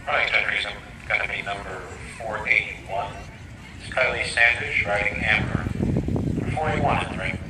Running country's going to be number 481. It's Kylie Sanders riding Amber. 481 in the ring.